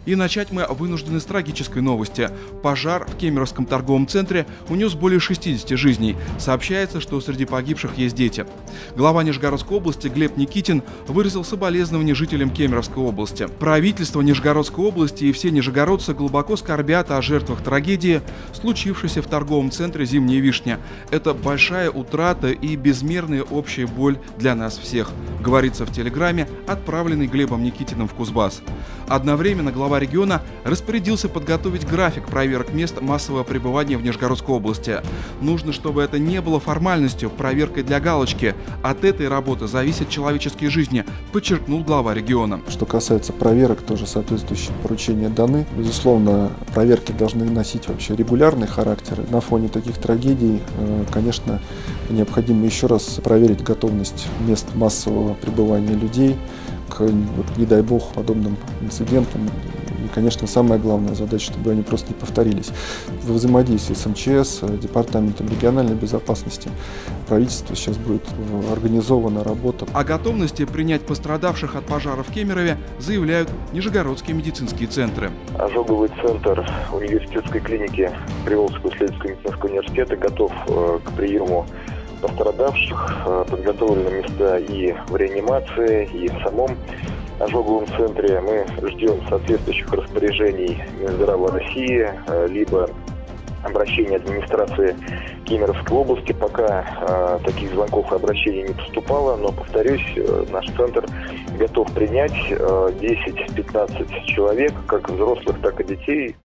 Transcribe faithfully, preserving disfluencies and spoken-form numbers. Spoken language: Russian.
И начать мы вынуждены с трагической новости. Пожар в Кемеровском торговом центре унес более шестидесяти жизней. Сообщается, что среди погибших есть дети. Глава Нижегородской области Глеб Никитин выразил соболезнования жителям Кемеровской области. Правительство Нижегородской области и все нижегородцы глубоко скорбят о жертвах трагедии, случившейся в торговом центре «Зимняя вишня». Это большая утрата и безмерная общая боль для нас всех, говорится в телеграмме, отправленной Глебом Никитиным в Кузбасс. Одновременно глава региона распорядился подготовить график проверок мест массового пребывания в Нижегородской области. Нужно, чтобы это не было формальностью, проверкой для галочки. От этой работы зависят человеческие жизни, подчеркнул глава региона. Что касается проверок, тоже соответствующие поручения даны. Безусловно, проверки должны носить вообще регулярный характер. На фоне таких трагедий, конечно, необходимо еще раз проверить готовность мест массового пребывания людей к, не дай бог, подобным инцидентам. И, конечно, самая главная задача, чтобы они просто не повторились. В взаимодействии с эм че эс, Департаментом региональной безопасности, правительство сейчас будет организована работа. О готовности принять пострадавших от пожара в Кемерове заявляют нижегородские медицинские центры. Ожоговый центр университетской клиники Приволжского исследовательского медицинского университета готов к приему пострадавших. Подготовлены места и в реанимации, и в самом ожоговом центре. Мы ждем соответствующих распоряжений Минздрава России, либо обращения администрации Кемеровской области. Пока э, таких звонков и обращений не поступало, но, повторюсь, э, наш центр готов принять э, десять-пятнадцать человек, как взрослых, так и детей.